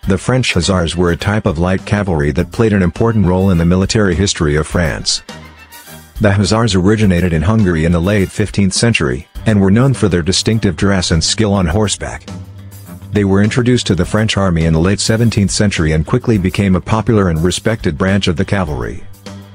The French Hussars were a type of light cavalry that played an important role in the military history of France. The Hussars originated in Hungary in the late 15th century, and were known for their distinctive dress and skill on horseback. They were introduced to the French army in the late 17th century and quickly became a popular and respected branch of the cavalry.